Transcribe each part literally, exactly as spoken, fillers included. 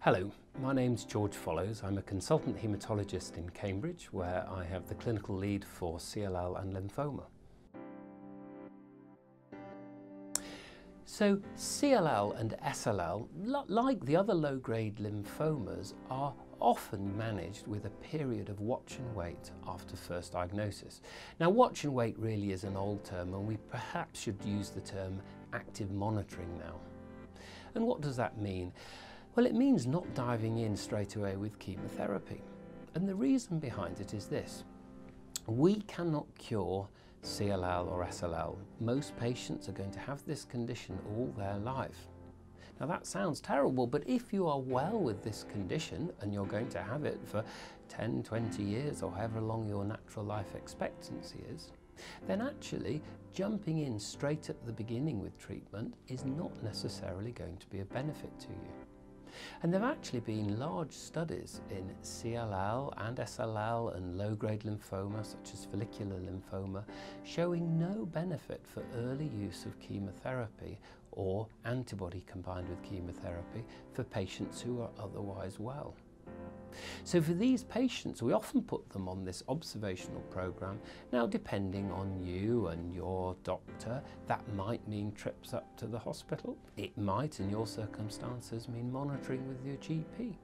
Hello, my name's George Follows. I'm a consultant haematologist in Cambridge, where I have the clinical lead for C L L and lymphoma. So C L L and S L L, like the other low-grade lymphomas, are often managed with a period of watch and wait after first diagnosis. Now, watch and wait really is an old term, and we perhaps should use the term active monitoring now. And what does that mean? Well, it means not diving in straight away with chemotherapy. And the reason behind it is this. We cannot cure C L L or S L L. Most patients are going to have this condition all their life. Now that sounds terrible, but if you are well with this condition and you're going to have it for ten, twenty years or however long your natural life expectancy is, then actually jumping in straight at the beginning with treatment is not necessarily going to be a benefit to you. And there have actually been large studies in C L L and S L L and low-grade lymphoma, such as follicular lymphoma, showing no benefit for early use of chemotherapy or antibody combined with chemotherapy for patients who are otherwise well. So for these patients, we often put them on this observational program. Now, depending on you and your doctor, that might mean trips up to the hospital. It might, in your circumstances, mean monitoring with your G P.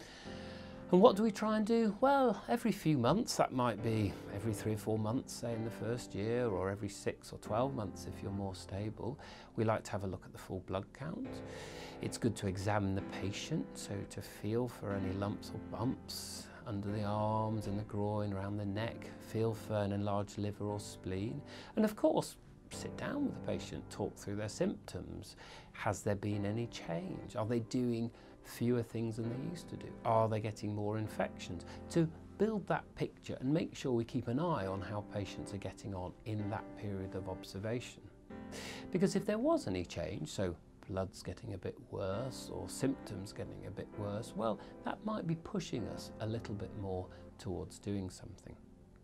And what do we try and do? Well, every few months, that might be every three or four months, say in the first year, or every six or twelve months if you're more stable. We like to have a look at the full blood count. It's good to examine the patient, so to feel for any lumps or bumps under the arms, in the groin, around the neck, feel for an enlarged liver or spleen. And of course, sit down with the patient, talk through their symptoms. Has there been any change? Are they doing fewer things than they used to do? Are they getting more infections? To build that picture and make sure we keep an eye on how patients are getting on in that period of observation. Because if there was any change, so blood's getting a bit worse or symptoms getting a bit worse, well, that might be pushing us a little bit more towards doing something.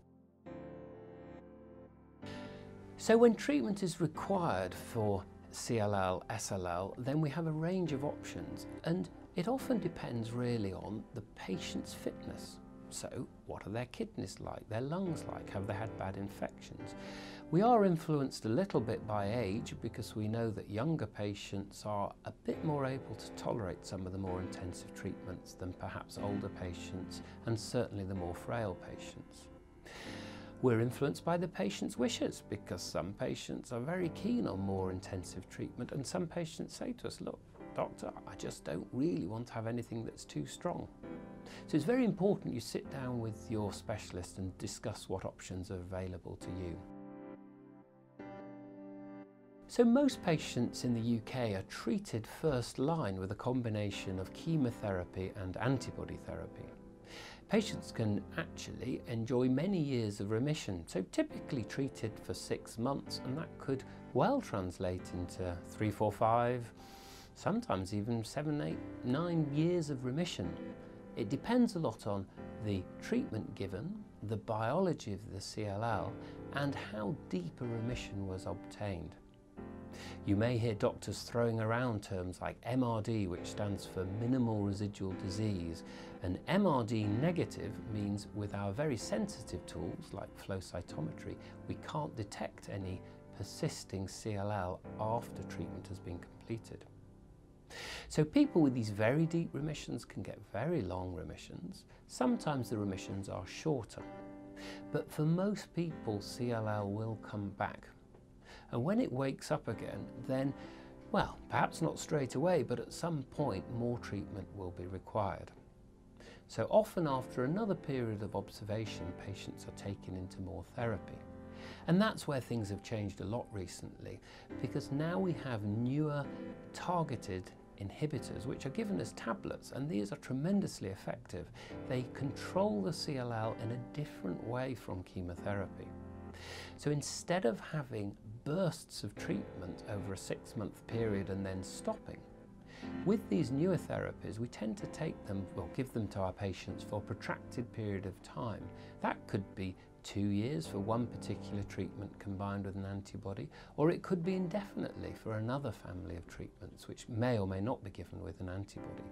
So when treatment is required for C L L, S L L, then we have a range of options, and it often depends really on the patient's fitness. So what are their kidneys like, their lungs like, have they had bad infections? We are influenced a little bit by age, because we know that younger patients are a bit more able to tolerate some of the more intensive treatments than perhaps older patients, and certainly the more frail patients. We're influenced by the patient's wishes, because some patients are very keen on more intensive treatment, and some patients say to us, look, doctor, I just don't really want to have anything that's too strong. So it's very important you sit down with your specialist and discuss what options are available to you. So most patients in the U K are treated first line with a combination of chemotherapy and antibody therapy. Patients can actually enjoy many years of remission, so typically treated for six months, and that could well translate into three, four, five, sometimes even seven, eight, nine years of remission. It depends a lot on the treatment given, the biology of the C L L, and how deep a remission was obtained. You may hear doctors throwing around terms like M R D, which stands for minimal residual disease, and M R D negative means with our very sensitive tools like flow cytometry, we can't detect any persisting C L L after treatment has been completed. So people with these very deep remissions can get very long remissions. Sometimes the remissions are shorter, but for most people C L L will come back. And when it wakes up again, then, well, perhaps not straight away, but at some point more treatment will be required. So often after another period of observation, patients are taken into more therapy. And that's where things have changed a lot recently, because now we have newer targeted inhibitors which are given as tablets, and these are tremendously effective. They control the C L L in a different way from chemotherapy. So instead of having bursts of treatment over a six-month period and then stopping, with these newer therapies, we tend to take them, or give them to our patients for a protracted period of time. That could be two years for one particular treatment combined with an antibody, or it could be indefinitely for another family of treatments which may or may not be given with an antibody.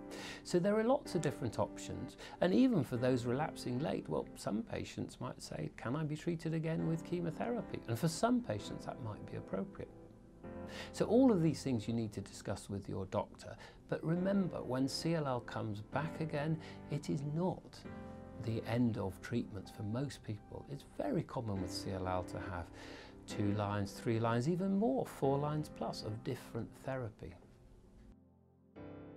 So there are lots of different options, and even for those relapsing late, well, some patients might say, can I be treated again with chemotherapy? And for some patients that might be appropriate. So all of these things you need to discuss with your doctor, but remember, when C L L comes back again, it is not the end of treatments for most people. It's very common with C L L to have two lines, three lines, even more, four lines plus of different therapy.